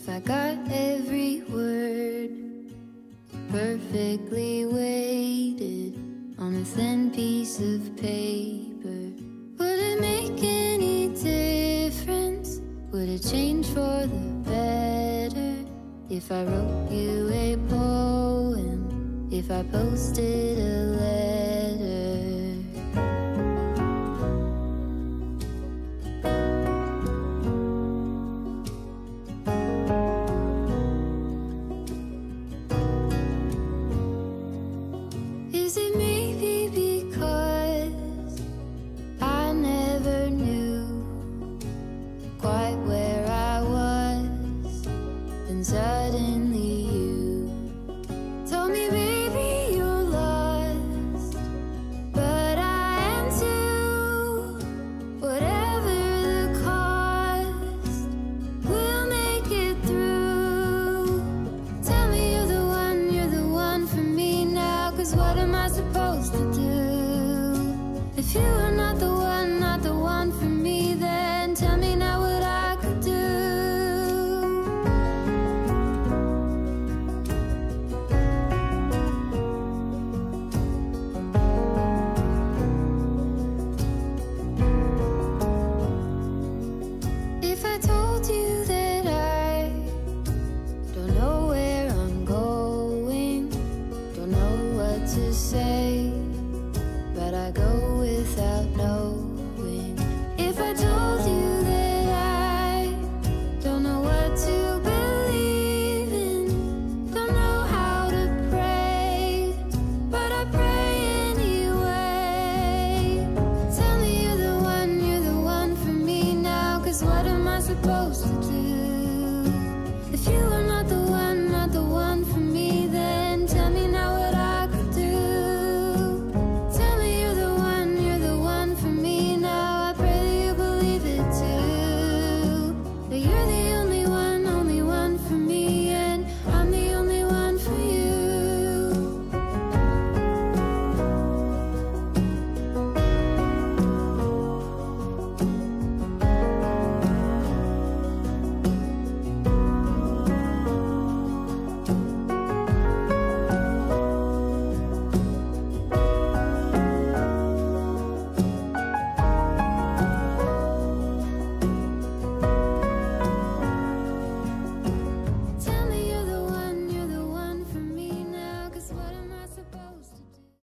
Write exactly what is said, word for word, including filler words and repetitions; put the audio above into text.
if I got every word perfectly weighted on a thin piece of paper, would it make any difference? Would it change for the better if I wrote you a poem, if I posted a letter? Is it maybe because I never knew quite where I was inside